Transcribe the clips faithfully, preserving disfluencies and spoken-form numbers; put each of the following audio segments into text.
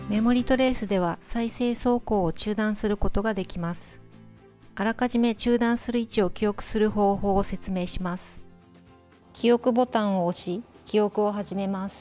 メモリトレースでは再生走行を中断することができます。あらかじめ中断する位置を記憶する方法を説明します。記憶ボタンを押し、記憶を始めます。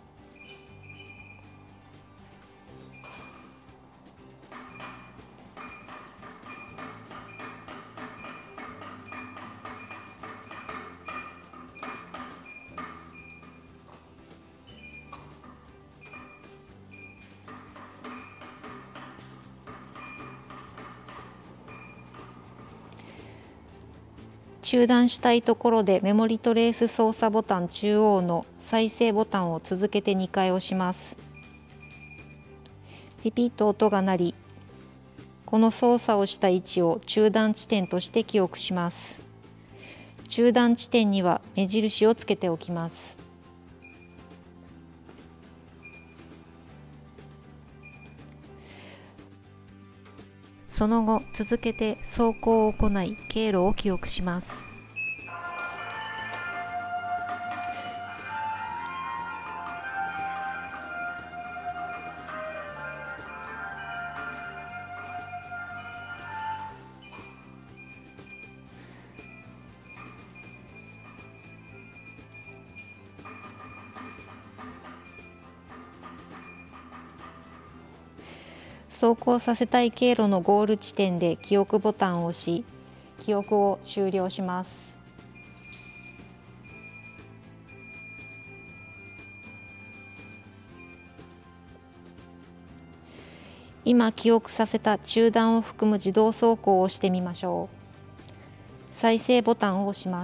中断したいところでメモリトレース操作ボタン中央の再生ボタンを続けてにかい押します。ピピッと音が鳴り、この操作をした位置を中断地点として記憶します。中断地点には目印をつけておきます。その後、続けて走行を行い、経路を記憶します。走行させたい経路のゴール地点で記憶ボタンを押し、記憶を終了します。今記憶させた中断を含む自動走行をしてみましょう。再生ボタンを押します。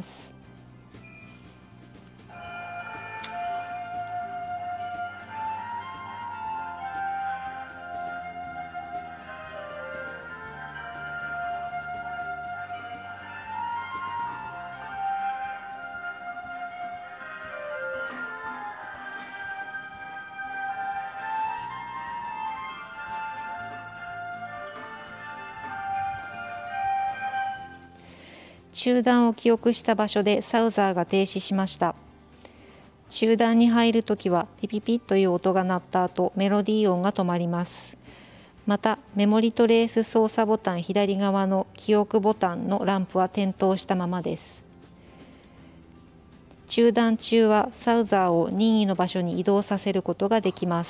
中断を記憶した場所でサウザーが停止しました。中断に入るときはピピピという音が鳴った後、メロディー音が止まります。また、メモリトレース操作ボタン左側の記憶ボタンのランプは点灯したままです。中断中はサウザーを任意の場所に移動させることができます。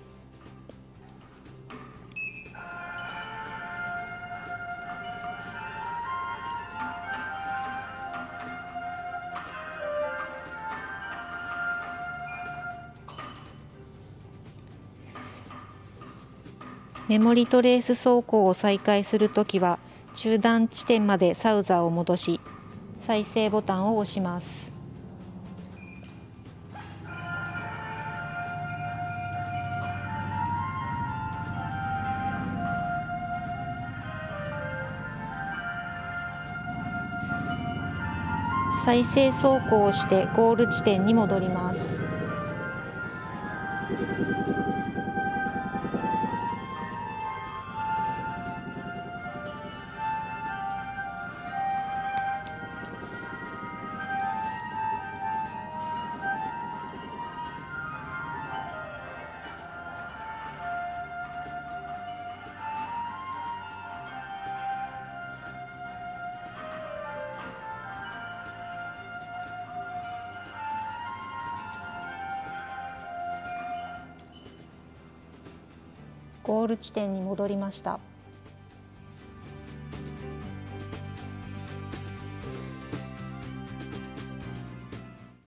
メモリトレース走行を再開するときは、中断地点までサウザーを戻し、再生ボタンを押します。再生走行をしてゴール地点に戻ります。ゴール地点に戻りました。